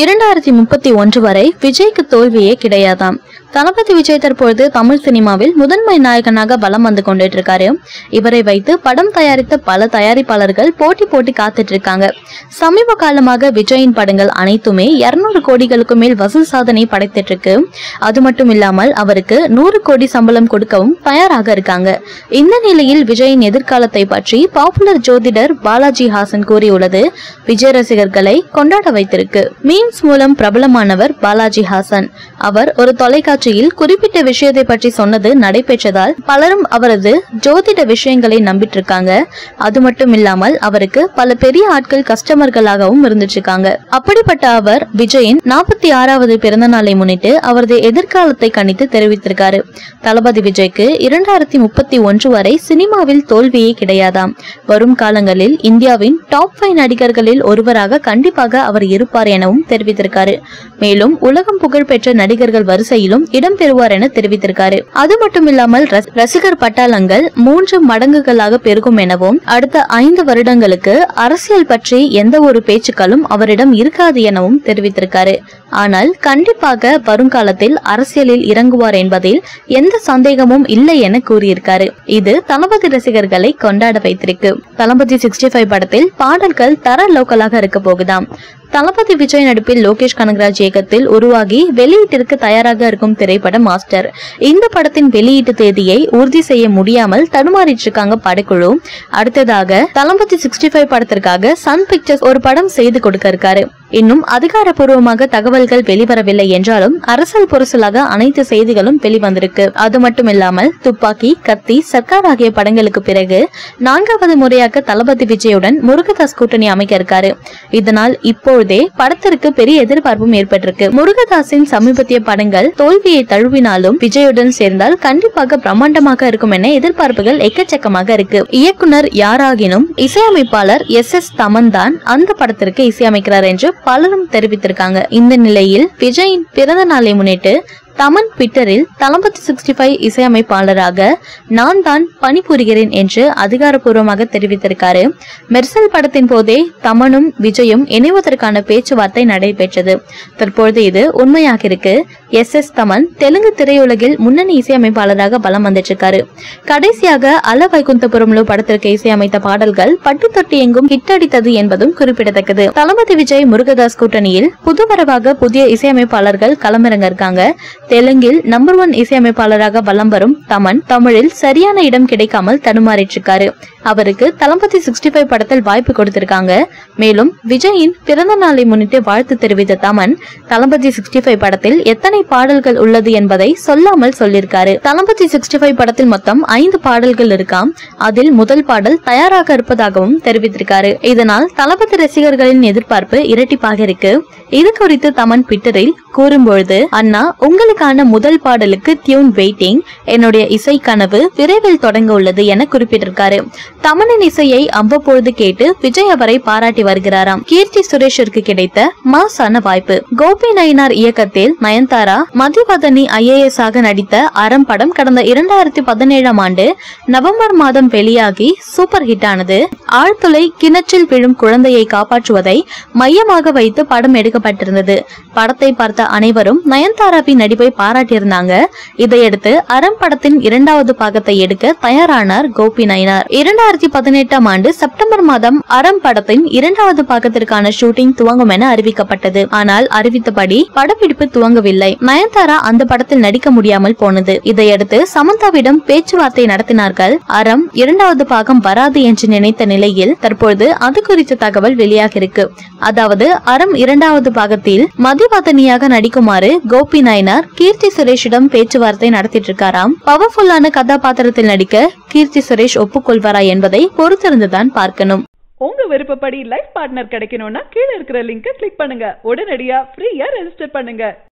2031 வரை விஜய்க்கு தோல்வியே கிடையாதாம். தளபதி விஜய் தற்பொழுது தமிழ் சினிமாவில் முதன்மை நாயகனாக வலம் வந்து கொண்டுட்டு இருக்காரு. இவரை வைத்து படம் தயாரித்த பல தயாரிப்பாளர்கள் போட்டி காத்துட்டு இருக்காங்க. சமீப காலமாக விஜயின் படங்கள் அனைத்துமே 200 கோடிகளுக்கு மேல் வசூல் சாதனை படைத்துட்டு இருக்கு. அது மட்டும் இல்லாமல் அவருக்கு 100 கோடி சம்பளம் கொடுக்கவும் தயாராக இருக்காங்க. இந்த நிலையில் விஜயின் எதிர்காலத்தை பற்றி பாப்புலர் ஜோதிடர் பாலாஜி ஹாசன் கூறியுள்ளது விஜய் ரசிகர்களை கொண்டாட வைத்திருக்கு. மீம்ஸ் மூலம் பிரபலமானவர் பாலாஜி ஹாசன். அவர் ஒரு தொலைக்காட்சியில் குறிப்பிட்ட விஷயத்தை பற்றி சொன்னது நடைபெற்றதால் பலரும் அவரது ஜோதிட விஷயங்களை நம்பிட்டு இருக்காங்க. அது மட்டும் இல்லாமல் அவருக்கு பல பெரிய ஆட்கள் கஸ்டமர்களாகவும் இருந்துட்டு இருக்காங்க. அப்படிப்பட்ட அவர் விஜயின் 46வது பிறந்த நாளை முன்னிட்டு அவரது எதிர்காலத்தை கணித்து தெரிவித்திருக்காரு. தளபதி விஜய்க்கு 2031 வரை சினிமாவில் தோல்வியே கிடையாதாம். வரும் காலங்களில் இந்தியாவின் டாப் 5 நடிகர்களில் ஒருவராக கண்டிப்பாக அவர் இருப்பார் எனவும் தெரிவித்திருக்காரு. மேலும் உலகம் புகழ்பெற்ற நடிகர்கள் வரிசையிலும் இடம் பெறுவார் என தெரிவித்திருக்காரு. அது மட்டும் இல்லாமல் ரசிகர் பட்டாளங்கள் 3 மடங்குகளாக பெருகும் எனவும் அடுத்த 5 வருடங்களுக்கு அரசியல் பற்றி எந்த ஒரு பேச்சுக்களும் அவரிடம் இருக்காது எனவும் தெரிவித்திருக்காரு. ஆனால் கண்டிப்பாக வருங்காலத்தில் அரசியலில் இறங்குவார் என்பதில் எந்த சந்தேகமும் இல்லை என கூறியிருக்காரு. இது தளபதி ரசிகர்களை கொண்டாட வைத்திருக்கு. தளபதி 65 படத்தில் பாடல்கள் தர லோக்கலாக இருக்க போகுதாம். தளபதி விஜய் நடிப்பில் லோகேஷ் கனகராஜ் இயக்கத்தில் உருவாகி வெளியீட்டிற்கு தயாராக இருக்கும் திரைப்படம் மாஸ்டர். இந்த படத்தின் வெளியீட்டு தேதியை உறுதி செய்ய முடியாமல் தடுமாறிட்டு இருக்காங்க படக்குழு. அடுத்ததாக தளபதி 65 படத்திற்காக சன் பிக்சர்ஸ் ஒரு படம் செய்து கொடுக்க இருக்காரு. இன்னும் அதிகாரப்பூர்வமாக தகவல்கள் வெளிவரவில்லை என்றாலும் அரசல் புரசலாக அனைத்து செய்திகளும் வெளிவந்திருக்கு. அது மட்டும் இல்லாமல் துப்பாக்கி, கத்தி, சர்க்கார் ஆகிய படங்களுக்கு பிறகு 4வது முறையாக தளபதி விஜயுடன் முருகதாஸ் கூட்டணி அமைக்க இருக்காரு. இதனால் இப்பொழுதே படத்திற்கு பெரிய எதிர்பார்ப்பும் ஏற்பட்டிருக்கு. முருகதாஸின் சமீபத்திய படங்கள் தோல்வியை தழுவினாலும் விஜயுடன் சேர்ந்தால் கண்டிப்பாக பிரம்மாண்டமாக இருக்கும் என எதிர்பார்ப்புகள் எக்கச்சக்கமாக இருக்கு. இயக்குனர் யாராகினும் இசையமைப்பாளர் SS தமன் தான் அந்த படத்திற்கு இசையமைக்கிறார் என்று பலரும் தெரிவித்திருக்காங்க. இந்த நிலையில் விஜயின் பிறந்த நாளை முன்னிட்டு தமன் ட்விட்டரில் தளபதி 65 இசையமைப்பாளராக நான் தான் பணிபுரிகிறேன் என்று அதிகாரப்பூர்வமாக தெரிவித்திருக்காரு. மெர்சல் படத்தின் போதே தமனும் விஜயும் இணைவதற்கான பேச்சுவார்த்தை நடைபெற்றது. தற்பொழுது இது உண்மையாக இருக்கு. SS தமன் தெலுங்கு திரையுலகில் முன்னணி இசையமைப்பாளராக பலம் வந்துட்டு இருக்காரு. கடைசியாக அல வைகுந்தபுரம்லோ படத்திற்கு இசையமைத்த பாடல்கள் பட்டு தொட்டி எங்கும் ஹிட் அடித்தது என்பதும் குறிப்பிடத்தக்கது. தளபதி விஜய் முருகதாஸ் கூட்டணியில் புதுவரவாக புதிய இசையமைப்பாளர்கள் களமிறங்க இருக்காங்க. தெலுங்கில் நம்பர் 1 இசையமைப்பாளராக வலம் வரும் தமன் தமிழில் சரியான இடம் கிடைக்காமல் தடுமாறிட்டு இருக்காரு. அவருக்கு தளபதி 65 படத்தில் வாய்ப்பு கொடுத்திருக்காங்க. மேலும் விஜயின் பிறந்த நாளை முன்னிட்டு வாழ்த்து தெரிவித்த தமன் தளபதி 65 படத்தில் எத்தனை பாடல்கள் உள்ளது என்பதை சொல்லாமல் சொல்லியிருக்காரு. தளபதி 65 படத்தில் மொத்தம் 5 பாடல்கள் இருக்காம். அதில் முதல் பாடல் தயாராக இருப்பதாகவும் தெரிவித்திருக்காரு. இதனால் தளபதி ரசிகர்களின் எதிர்பார்ப்பு இரட்டிப்பாக இருக்கு. இது குறித்து தமன் ட்விட்டரில் கூறும்பொழுது, அண்ணா உங்களுக்கான முதல் பாடலுக்கு டியூன் வெயிட்டிங். என்னுடைய இசை கனவு விரைவில் தொடங்க உள்ளது என குறிப்பிட்டிருக்காரு. தமனின் இசையை அவ்வப்பொழுது கேட்டு விஜய் அவரை பாராட்டி வருகிறாராம். கீர்த்தி சுரேஷிற்கு கிடைத்த மாசான வாய்ப்பு. கோபி நயினார் இயக்கத்தில் நயன்தாரா மதிவதனி IAS ஆக நடித்த அறம் படம் கடந்த 2017ஆம் ஆண்டு நவம்பர் மாதம் வெளியாகி சூப்பர் ஹிட் ஆனது. ஆழ்துளை கிணற்றில் விழும் குழந்தையை காப்பாற்றுவதை மையமாக வைத்து படம் எடுக்கப்பட்டிருந்தது. படத்தை பார்த்த அனைவரும் நயன்தாராவின் நடிப்பை பாராட்டியிருந்தாங்க. இதையடுத்து அறம் படத்தின் 2வது பாகத்தை எடுக்க தயாரானார் கோபி நயினார். 2018ஆம் ஆண்டு செப்டம்பர் மாதம் அறம் படத்தின் 2வது பாகத்திற்கான ஷூட்டிங் துவங்கும் என அறிவிக்கப்பட்டது. ஆனால் அறிவித்தபடி படப்பிடிப்பு துவங்கவில்லை. நயன்தாரா அந்த படத்தில் நடிக்க முடியாமல் போனது. இதையடுத்து சமந்தாவிடம் பேச்சுவார்த்தை நடத்தினார்கள். அறம் 2வது பாகம் வராது என்று நினைத்த நிலையில் தற்பொழுது அது குறித்த தகவல் வெளியாகிருக்கு. அதாவது அறம் 2வது பாகத்தில் மதிவதனியாக நடிக்குமாறு கோபி நயினார் கீர்த்தி சுரேஷிடம் பேச்சுவார்த்தை நடத்திட்டு இருக்காராம். பவர்ஃபுல்லான கதாபாத்திரத்தில் நடிக்க கீர்த்தி சுரேஷ் ஒப்புக்கொள்வாரா என்பதை பொறுத்திருந்துதான் பார்க்கணும். உங்க விருப்பப்படி லைஃப் பார்ட்னர் கிடைக்கணும்னா கீழே இருக்கிற லிங்கை கிளிக் பண்ணுங்க. உடனடியா ஃப்ரீயா ரெஜிஸ்டர் பண்ணுங்க.